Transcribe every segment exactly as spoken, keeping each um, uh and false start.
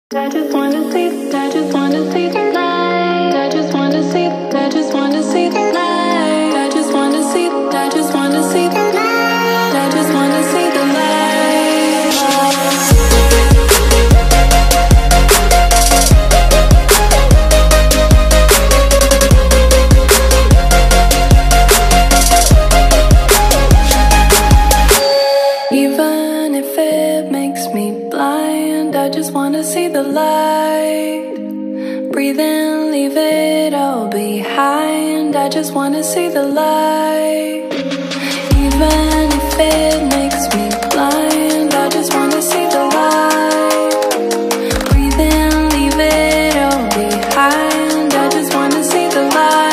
I just wanna see, I just wanna see the light. I just wanna see, I just wanna see the light. I just wanna see, I just wanna see the light. I just wanna see the light. Even if it makes me blind, I just wanna see the light. Breathe in, leave it all behind. I just wanna see the light. Even if it makes me blind, I just wanna see the light. Breathe in, leave it all behind. I just wanna see the light.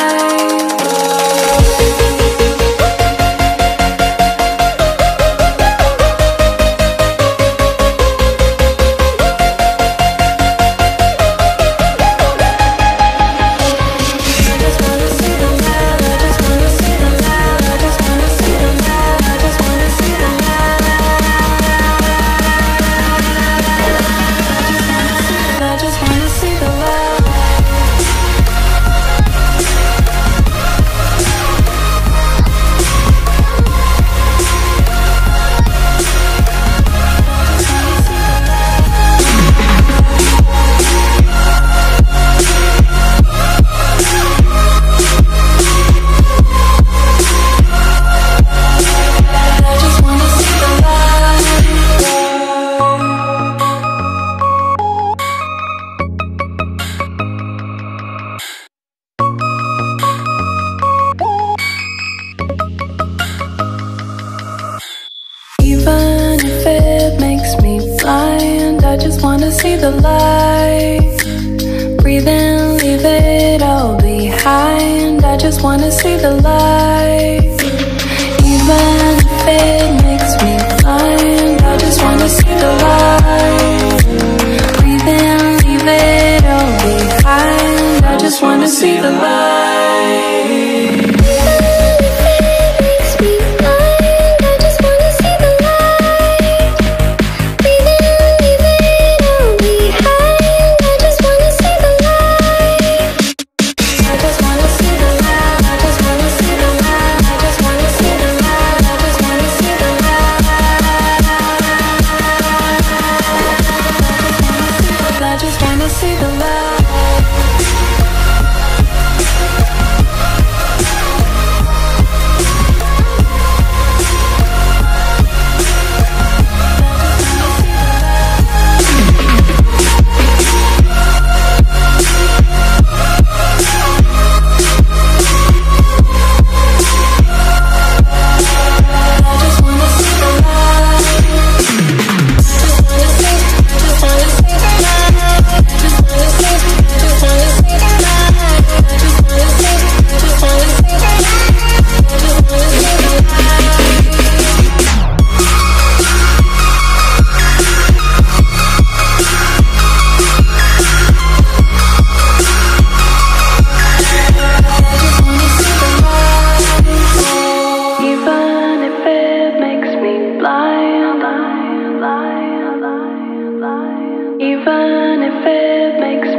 Even if it makes me blind, I just wanna see the light. Breathe in, leave it all behind. I just wanna see the light. Even if it makes me blind, I just wanna see the light. Breathe in, leave it all behind. I just wanna see the light. I just wanna see the light. Even if it makes